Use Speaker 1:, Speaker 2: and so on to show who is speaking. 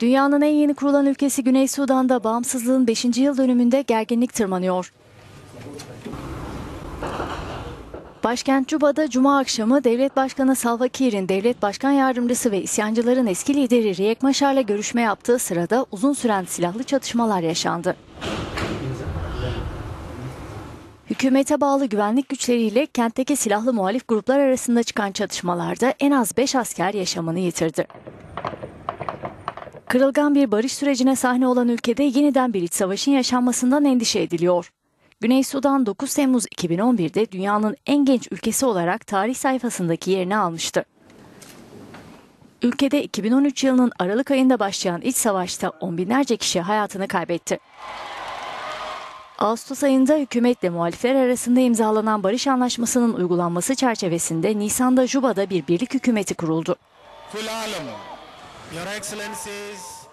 Speaker 1: Dünyanın en yeni kurulan ülkesi Güney Sudan'da bağımsızlığın 5. yıl dönümünde gerginlik tırmanıyor. Başkent Cuba'da Cuma akşamı Devlet Başkanı Salva Kiir'in Devlet Başkan Yardımcısı ve isyancıların eski lideri Riek Machar'la görüşme yaptığı sırada uzun süren silahlı çatışmalar yaşandı. Hükümete bağlı güvenlik güçleriyle kentteki silahlı muhalif gruplar arasında çıkan çatışmalarda en az 5 asker yaşamını yitirdi. Kırılgan bir barış sürecine sahne olan ülkede yeniden bir iç savaşın yaşanmasından endişe ediliyor. Güney Sudan 9 Temmuz 2011'de dünyanın en genç ülkesi olarak tarih sayfasındaki yerini almıştı. Ülkede 2013 yılının Aralık ayında başlayan iç savaşta on binlerce kişi hayatını kaybetti. Ağustos ayında hükümetle muhalifler arasında imzalanan barış anlaşmasının uygulanması çerçevesinde Nisan'da Juba'da bir birlik hükümeti kuruldu.
Speaker 2: Your Excellencies,